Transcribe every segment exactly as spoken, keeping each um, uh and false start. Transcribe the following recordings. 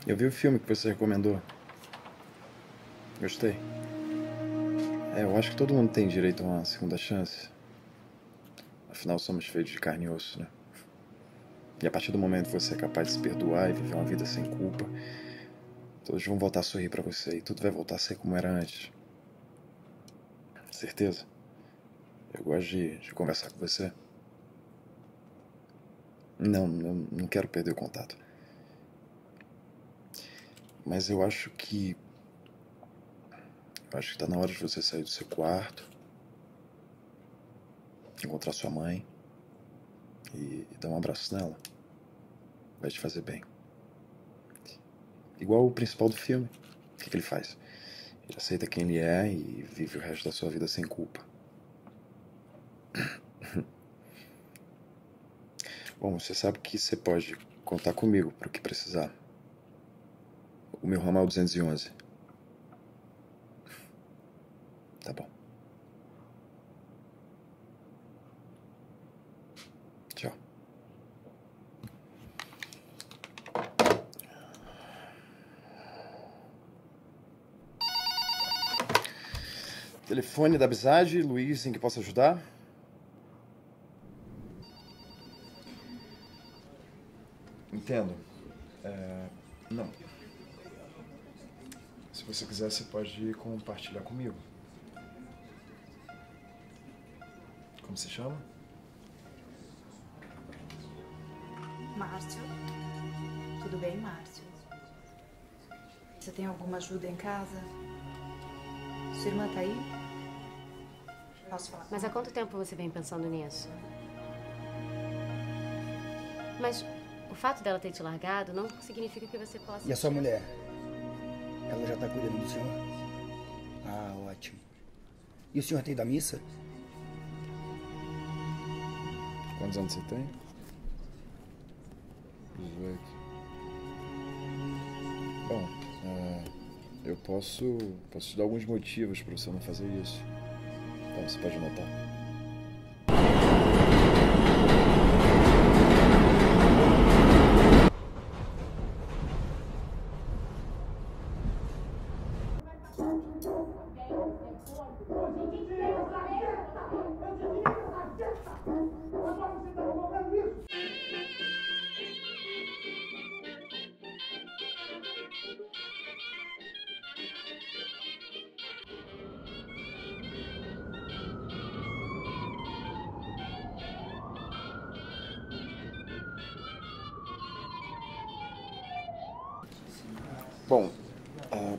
Eu vi o filme que você recomendou. Gostei. É, eu acho que todo mundo tem direito a uma segunda chance. Afinal, somos feitos de carne e osso, né? E a partir do momento que você é capaz de se perdoar e viver uma vida sem culpa, todos vão voltar a sorrir pra você e tudo vai voltar a ser como era antes. Certeza? Eu gosto de, de conversar com você. Não, eu não quero perder o contato. Mas eu acho que... Eu acho que tá na hora de você sair do seu quarto, encontrar sua mãe e, e dar um abraço nela. Vai te fazer bem. Igual o principal do filme. O que, que ele faz? Ele aceita quem ele é e vive o resto da sua vida sem culpa. Bom, você sabe que você pode contar comigo para o que precisar. O meu ramal duzentos e onze. Tá bom. Tchau. Telefone da Bizade, Luiz, em que posso ajudar? Entendo. É... Não. Se você quiser, você pode compartilhar comigo. Como se chama? Márcio. Tudo bem, Márcio? Você tem alguma ajuda em casa? Sua irmã tá aí? Posso falar? Mas há quanto tempo você vem pensando nisso? Mas o fato dela ter te largado não significa que você possa... E a sua mulher? Ela já tá cuidando do senhor? Ah, ótimo. E o senhor tem ido à missa? Quantos anos você tem? dezoito. Bom, é, eu posso, posso te dar alguns motivos para você não fazer isso. Então você pode anotar. Bom, uh,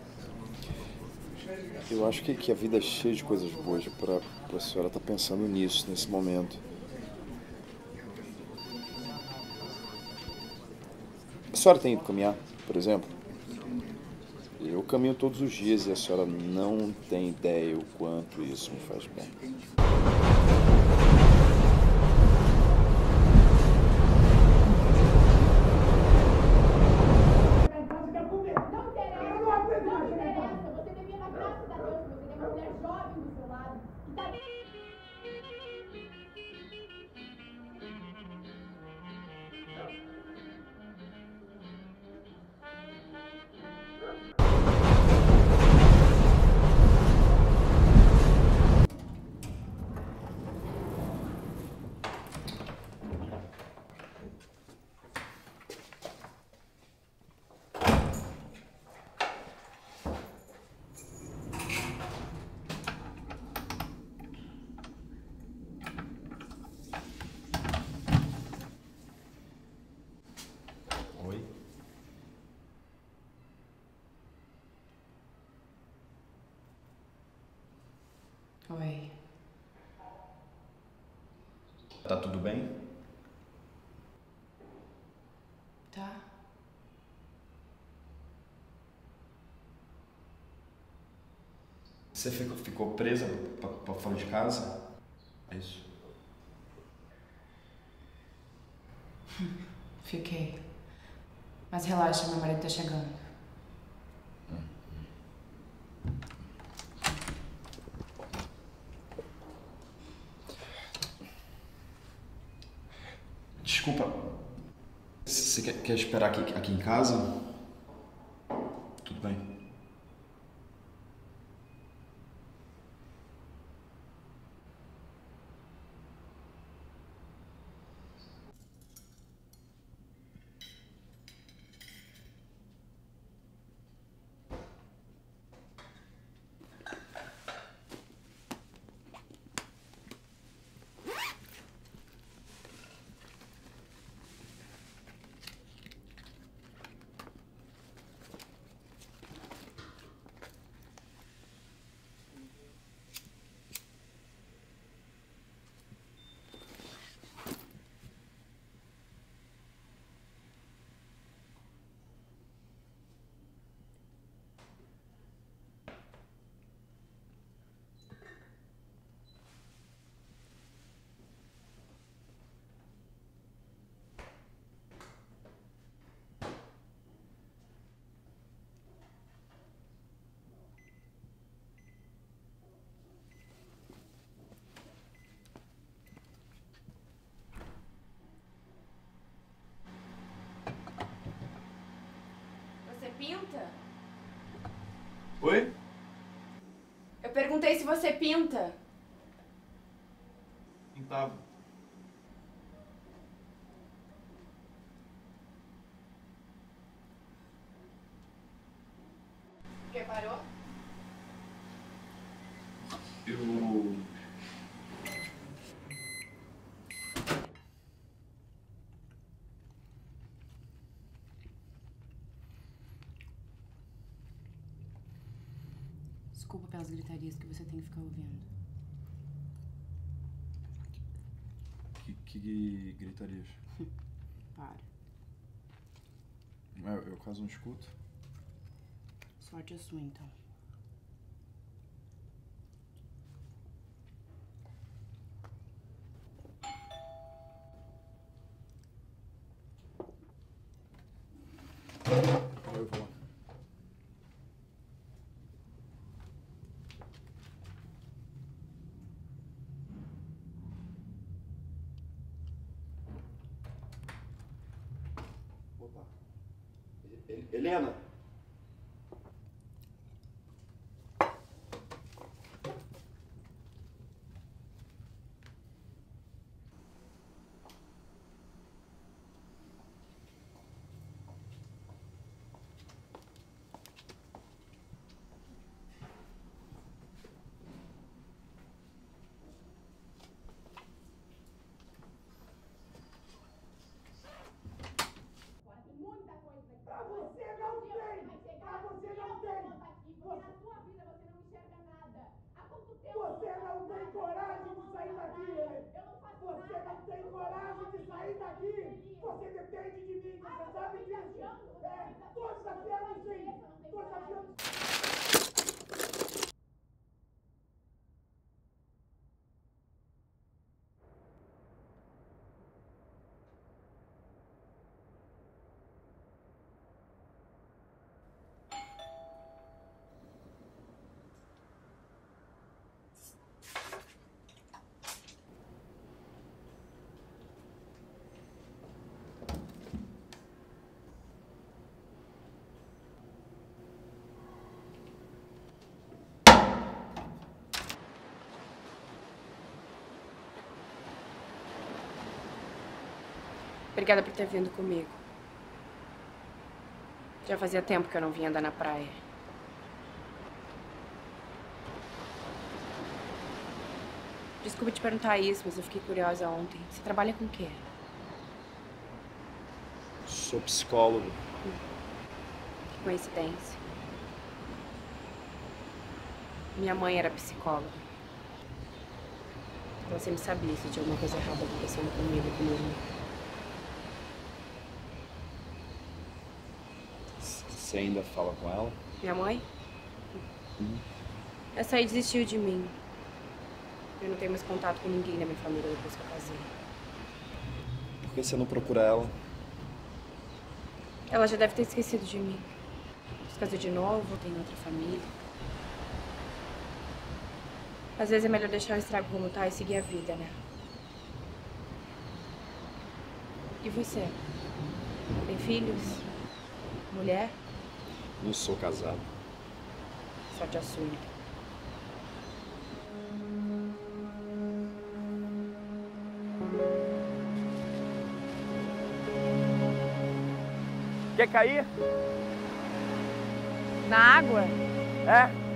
eu acho que, que a vida é cheia de coisas boas para a senhora estar pensando nisso, nesse momento. A senhora tem ido caminhar, por exemplo? Eu caminho todos os dias e a senhora não tem ideia o quanto isso me faz bem. Oi? Oi. Tá tudo bem? Tá. Você ficou, ficou presa pra fora de casa? É isso? Fiquei. Mas relaxa, meu marido tá chegando. Desculpa. Você quer, quer esperar aqui, aqui em casa? pinta? Oi? Eu perguntei se você pinta. Pintava. Preparou? Eu... Desculpa pelas gritarias que você tem que ficar ouvindo. Que, que gritarias? Para. Eu, eu quase não escuto. Sorte a sua, então. Eu vou. Opa. Helena! Pra você não tem! Pra você não tem! Você... Na sua vida você não enxerga nada. Há quanto tempo Você não tem coragem de sair daqui! eu não faço Você nada. não tem coragem de sair daqui! Você depende de mim, você Ah, sabe você disso! tá desafiando, você É, tá tô desafiando desafiando, sim! você não tem Tô coragem. desafiando. Obrigada por ter vindo comigo. Já fazia tempo que eu não vinha andar na praia. Desculpa te perguntar isso, mas eu fiquei curiosa ontem. Você trabalha com o quê? Sou psicólogo. Que coincidência. Minha mãe era psicóloga. Ela sempre sabia se tinha alguma coisa errada acontecendo comigo e com meu irmão. Você ainda fala com ela? Minha mãe? Hum. Essa aí desistiu de mim. Eu não tenho mais contato com ninguém da minha família depois que eu casei. Por que você não procura ela? Ela já deve ter esquecido de mim. Se casou de novo, tem outra família. Às vezes é melhor deixar o estrago como tá e seguir a vida, né? E você? Tem filhos? Mulher? Não sou casado. Sorte a sua. Quer cair? Na água? É?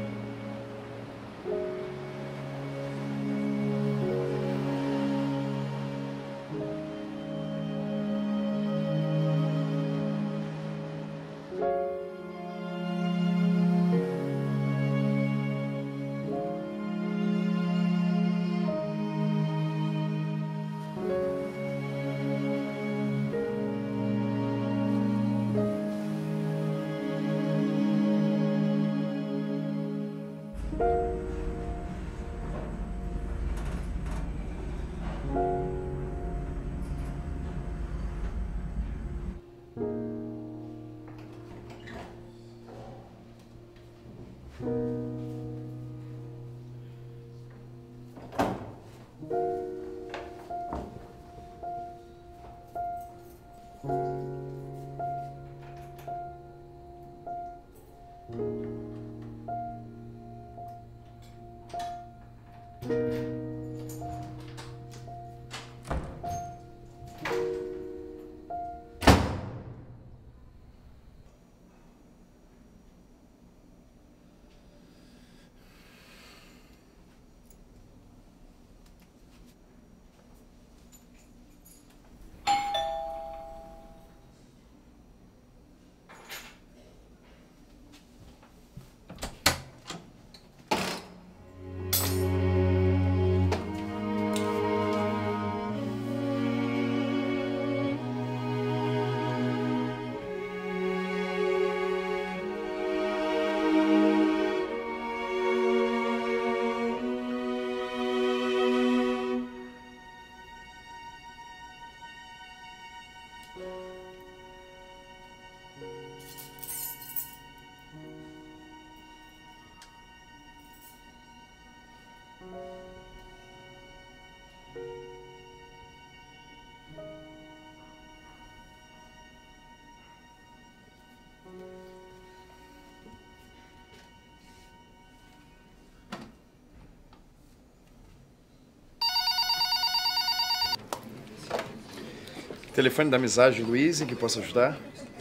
Telefone da amizade, Luiz, em que posso ajudar?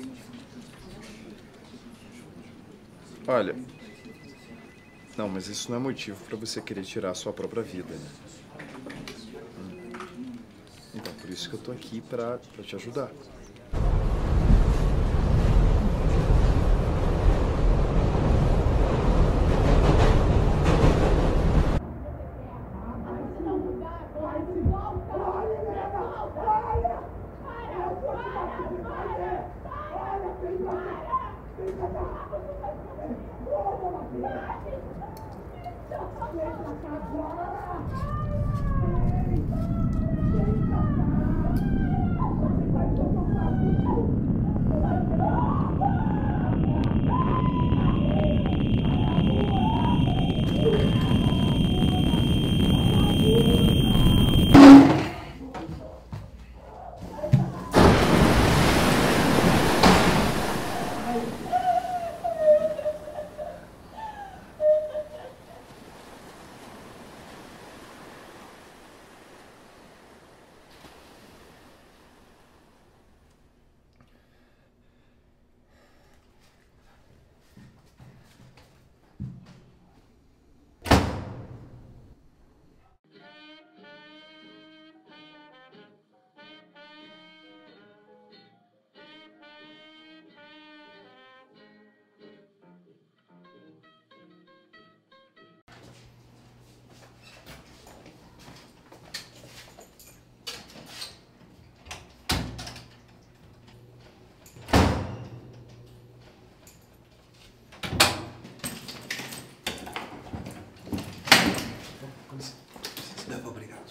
Olha, não, mas isso não é motivo para você querer tirar a sua própria vida, né? Hum. Então, por isso que eu tô aqui para para te ajudar. Obrigado.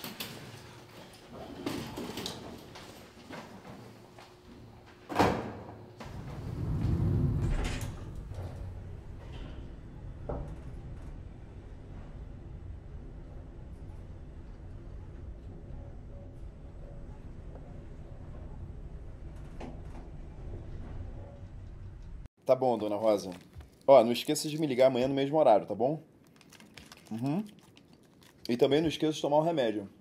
Tá bom, dona Rosa. Ó, não esqueça de me ligar amanhã no mesmo horário, tá bom? Uhum. E também não esqueça de tomar o remédio.